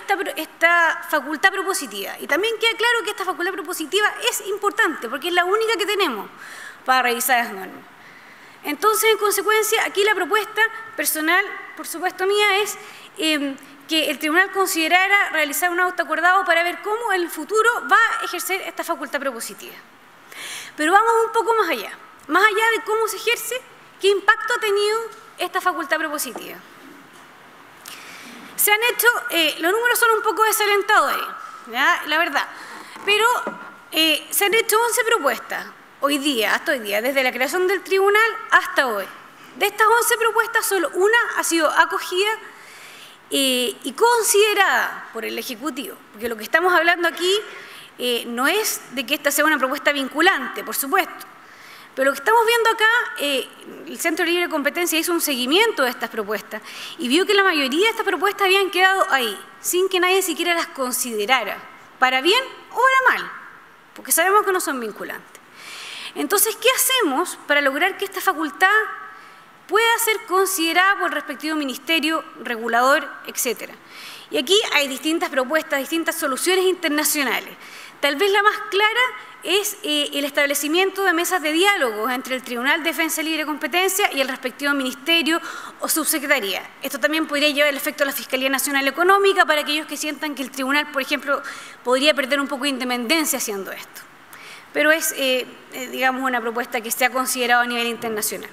esta facultad propositiva. Y también queda claro que esta facultad propositiva es importante porque es la única que tenemos para revisar las normas. Entonces, en consecuencia, aquí la propuesta personal, por supuesto mía, es que el tribunal considerara realizar un auto acordado para ver cómo en el futuro va a ejercer esta facultad propositiva. Pero vamos un poco más allá de cómo se ejerce, qué impacto ha tenido esta facultad propositiva. Se han hecho, los números son un poco desalentados ahí, ¿ya? La verdad, pero se han hecho 11 propuestas hasta hoy día, desde la creación del tribunal hasta hoy. De estas 11 propuestas, solo una ha sido acogida y considerada por el Ejecutivo, porque lo que estamos hablando aquí no es de que esta sea una propuesta vinculante, por supuesto, pero lo que estamos viendo acá, el Centro de Libre Competencia hizo un seguimiento de estas propuestas y vio que la mayoría de estas propuestas habían quedado ahí, sin que nadie siquiera las considerara, para bien o para mal, porque sabemos que no son vinculantes. Entonces, ¿qué hacemos para lograr que esta facultad pueda ser considerada por el respectivo ministerio, regulador, etcétera? Y aquí hay distintas propuestas, distintas soluciones internacionales. Tal vez la más clara es el establecimiento de mesas de diálogo entre el Tribunal de Defensa de Libre Competencia y el respectivo ministerio o subsecretaría. Esto también podría llevar el efecto a la Fiscalía Nacional Económica para aquellos que sientan que el tribunal, por ejemplo, podría perder un poco de independencia haciendo esto. Pero es, digamos, una propuesta que se ha considerado a nivel internacional.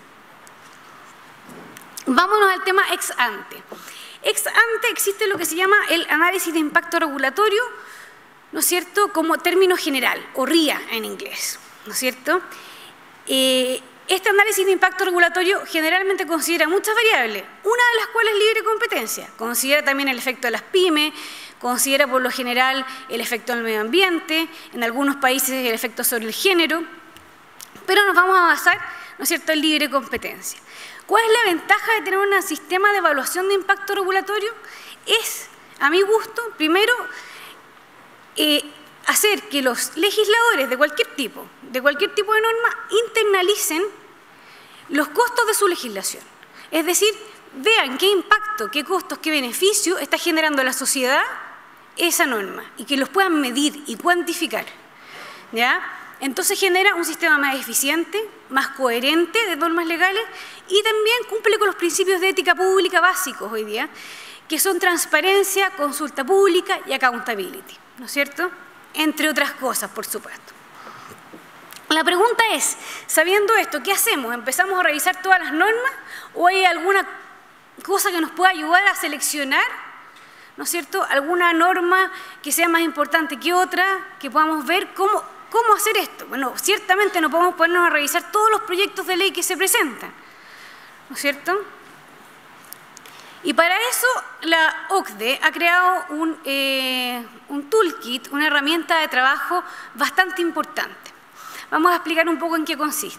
Vámonos al tema ex ante. Ex ante existe lo que se llama el análisis de impacto regulatorio, ¿no es cierto?, como término general, o RIA en inglés, ¿no es cierto? Este análisis de impacto regulatorio generalmente considera muchas variables, una de las cuales es libre competencia. Considera también el efecto de las pymes, considera por lo general el efecto en el medio ambiente, en algunos países el efecto sobre el género, pero nos vamos a basar, ¿no es cierto?, en libre competencia. ¿Cuál es la ventaja de tener un sistema de evaluación de impacto regulatorio? Es, a mi gusto, primero, hacer que los legisladores de cualquier tipo de norma internalicen los costos de su legislación. Es decir, vean qué impacto, qué costos, qué beneficio está generando a la sociedad esa norma y que los puedan medir y cuantificar, ¿ya? Entonces genera un sistema más eficiente, más coherente de normas legales y también cumple con los principios de ética pública básicos hoy día, que son transparencia, consulta pública y accountability, ¿no es cierto? Entre otras cosas, por supuesto. La pregunta es, sabiendo esto, ¿qué hacemos? ¿Empezamos a revisar todas las normas o hay alguna cosa que nos pueda ayudar a seleccionar, ¿no es cierto?, alguna norma que sea más importante que otra, que podamos ver cómo hacer esto? Bueno, ciertamente no podemos ponernos a revisar todos los proyectos de ley que se presentan, ¿no es cierto? Y para eso la OCDE ha creado un toolkit, una herramienta de trabajo bastante importante. Vamos a explicar un poco en qué consiste.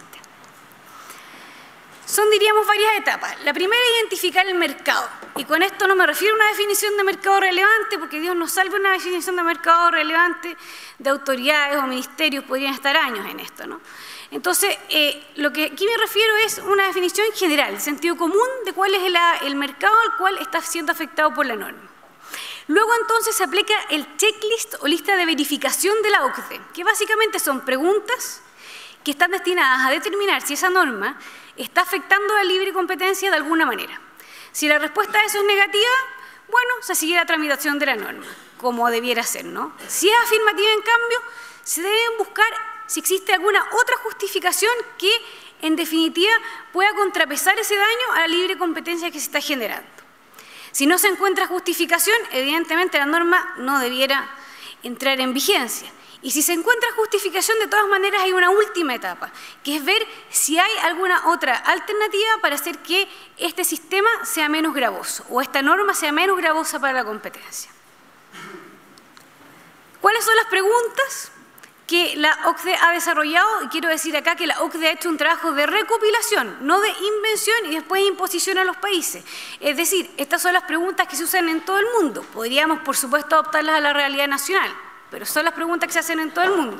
Son, diríamos, varias etapas. La primera es identificar el mercado. Y con esto no me refiero a una definición de mercado relevante, porque Dios nos salve, una definición de mercado relevante de autoridades o ministerios podrían estar años en esto, ¿no? Entonces, lo que aquí me refiero es una definición general, el sentido común de cuál es el mercado al cual está siendo afectado por la norma. Luego, entonces, se aplica el checklist o lista de verificación de la OCDE, que básicamente son preguntas que están destinadas a determinar si esa norma está afectando la libre competencia de alguna manera. Si la respuesta a eso es negativa, bueno, se sigue la tramitación de la norma, como debiera ser, ¿no? Si es afirmativa, en cambio, se deben buscar si existe alguna otra justificación que, en definitiva, pueda contrapesar ese daño a la libre competencia que se está generando. Si no se encuentra justificación, evidentemente la norma no debiera entrar en vigencia. Y si se encuentra justificación, de todas maneras hay una última etapa, que es ver si hay alguna otra alternativa para hacer que este sistema sea menos gravoso o esta norma sea menos gravosa para la competencia. ¿Cuáles son las preguntas que la OCDE ha desarrollado? Y quiero decir acá que la OCDE ha hecho un trabajo de recopilación, no de invención y después imposición a los países. Es decir, estas son las preguntas que se usan en todo el mundo. Podríamos, por supuesto, adaptarlas a la realidad nacional, pero son las preguntas que se hacen en todo el mundo,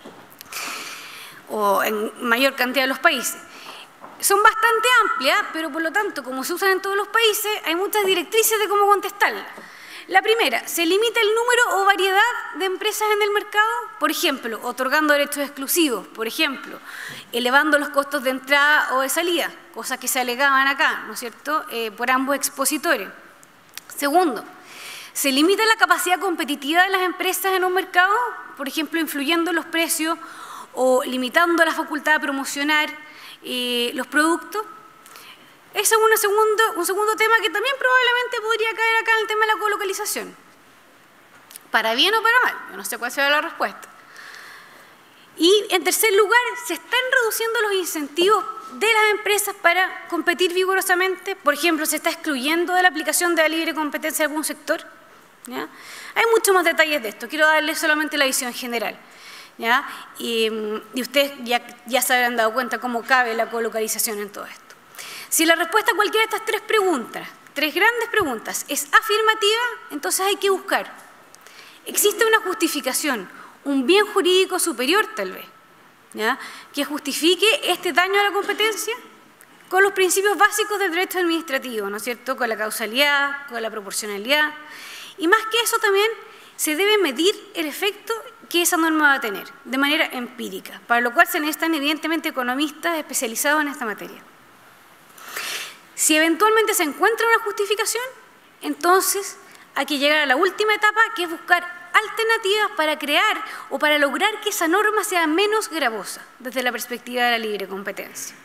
o en mayor cantidad de los países. Son bastante amplias, pero por lo tanto, como se usan en todos los países, hay muchas directrices de cómo contestarlas. La primera, se limita el número o variedad de empresas en el mercado, por ejemplo, otorgando derechos exclusivos, por ejemplo, elevando los costos de entrada o de salida, cosas que se alegaban acá, ¿no es cierto?, por ambos expositores. Segundo, se limita la capacidad competitiva de las empresas en un mercado, por ejemplo, influyendo en los precios o limitando la facultad de promocionar los productos. Ese es un segundo tema que también probablemente podría caer acá en el tema de la colocalización. Para bien o para mal, yo no sé cuál será la respuesta. Y en tercer lugar, se están reduciendo los incentivos de las empresas para competir vigorosamente. Por ejemplo, se está excluyendo de la aplicación de la libre competencia algún sector, ¿ya? Hay muchos más detalles de esto, quiero darles solamente la visión general, ¿ya? Y ustedes ya se habrán dado cuenta cómo cabe la colocalización en todo esto. Si la respuesta a cualquiera de estas tres preguntas, tres grandes preguntas, es afirmativa, entonces hay que buscar. ¿Existe una justificación, un bien jurídico superior tal vez, ¿ya?, que justifique este daño a la competencia? Con los principios básicos del derecho administrativo, ¿no es cierto?, con la causalidad, con la proporcionalidad. Y más que eso también se debe medir el efecto que esa norma va a tener, de manera empírica, para lo cual se necesitan evidentemente economistas especializados en esta materia. Si eventualmente se encuentra una justificación, entonces hay que llegar a la última etapa, que es buscar alternativas para crear o para lograr que esa norma sea menos gravosa desde la perspectiva de la libre competencia.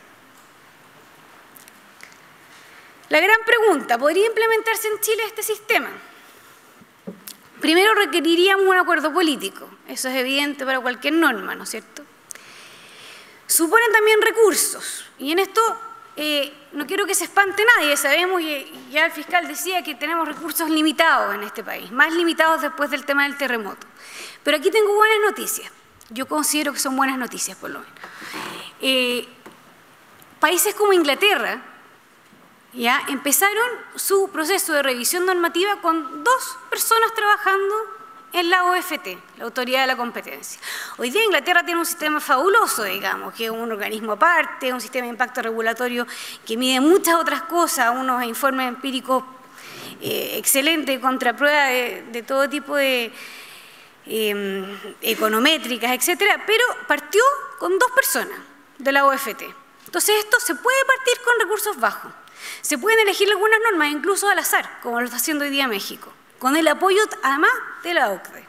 La gran pregunta, ¿podría implementarse en Chile este sistema? Primero requeriríamos un acuerdo político, eso es evidente para cualquier norma, ¿no es cierto? Suponen también recursos, y en esto no quiero que se espante nadie, sabemos, y ya el fiscal decía que tenemos recursos limitados en este país, más limitados después del tema del terremoto. Pero aquí tengo buenas noticias, yo considero que son buenas noticias por lo menos. Países como Inglaterra ya empezaron su proceso de revisión normativa con 2 personas trabajando en la OFT, la Autoridad de la Competencia. Hoy día Inglaterra tiene un sistema fabuloso, digamos, que es un organismo aparte, un sistema de impacto regulatorio que mide muchas otras cosas, unos informes empíricos excelentes, contraprueba de todo tipo de econométricas, etcétera, pero partió con 2 personas de la OFT. Entonces esto se puede partir con recursos bajos. Se pueden elegir algunas normas, incluso al azar, como lo está haciendo hoy día México, con el apoyo, además, de la OCDE.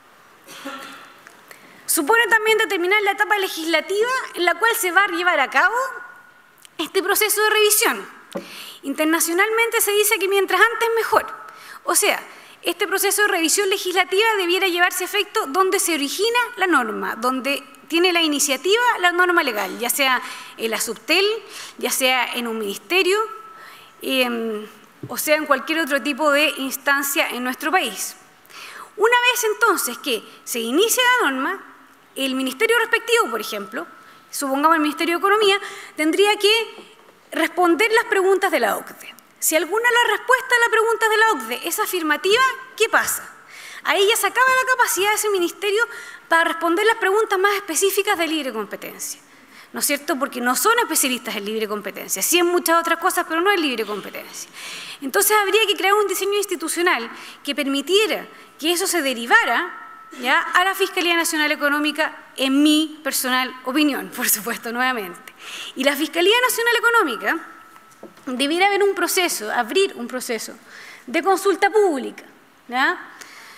Supone también determinar la etapa legislativa en la cual se va a llevar a cabo este proceso de revisión. Internacionalmente se dice que mientras antes mejor. O sea, este proceso de revisión legislativa debiera llevarse a efecto donde se origina la norma, donde tiene la iniciativa la norma legal, ya sea en la Subtel, ya sea en un ministerio, o sea en cualquier otro tipo de instancia en nuestro país. Una vez entonces que se inicia la norma, el ministerio respectivo, por ejemplo, supongamos el Ministerio de Economía, tendría que responder las preguntas de la OCDE. Si alguna de las respuestas a las preguntas de la OCDE es afirmativa, ¿qué pasa? Ahí ya se acaba la capacidad de ese ministerio para responder las preguntas más específicas de libre competencia, ¿no es cierto? Porque no son especialistas en libre competencia, sí en muchas otras cosas, pero no en libre competencia. Entonces habría que crear un diseño institucional que permitiera que eso se derivara, ¿ya?, a la Fiscalía Nacional Económica, en mi personal opinión, por supuesto, nuevamente. Y la Fiscalía Nacional Económica debiera haber un proceso, abrir un proceso de consulta pública, ¿ya?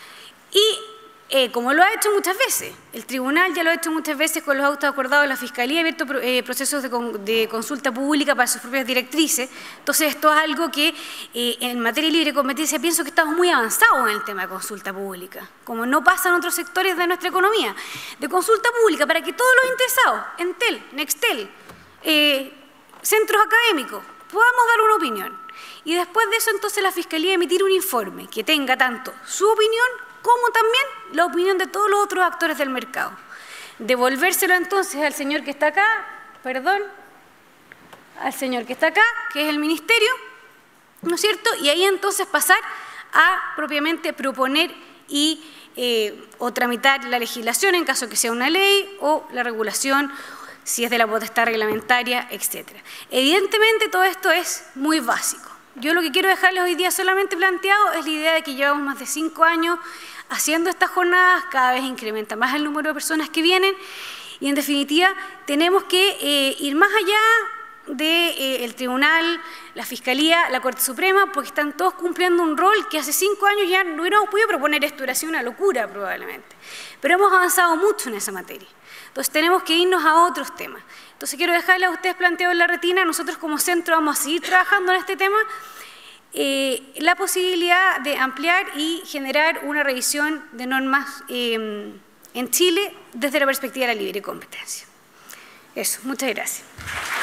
Y como lo ha hecho muchas veces, el tribunal ya lo ha hecho muchas veces con los autos acordados de la Fiscalía, ha abierto procesos de consulta pública para sus propias directrices. Entonces esto es algo que en materia de libre competencia pienso que estamos muy avanzados en el tema de consulta pública, como no pasa en otros sectores de nuestra economía, de consulta pública para que todos los interesados, Entel, Nextel, centros académicos, podamos dar una opinión. Y después de eso entonces la Fiscalía emitir un informe que tenga tanto su opinión como también la opinión de todos los otros actores del mercado. Devolvérselo entonces al señor que está acá, al señor que está acá, que es el ministerio, ¿no es cierto? Y ahí entonces pasar a propiamente proponer y o tramitar la legislación en caso que sea una ley o la regulación, si es de la potestad reglamentaria, etc. Evidentemente todo esto es muy básico, Yo lo que quiero dejarles hoy día solamente planteado es la idea de que llevamos más de 5 años haciendo estas jornadas, cada vez incrementa más el número de personas que vienen y en definitiva tenemos que ir más allá del Tribunal, la Fiscalía, la Corte Suprema, porque están todos cumpliendo un rol que hace 5 años ya no hubiéramos podido proponer esto, hubiera sido una locura probablemente. Pero hemos avanzado mucho en esa materia. Entonces tenemos que irnos a otros temas. Entonces quiero dejarles a ustedes planteado en la retina, nosotros como centro vamos a seguir trabajando en este tema, la posibilidad de ampliar y generar una revisión de normas en Chile desde la perspectiva de la libre competencia. Eso, muchas gracias.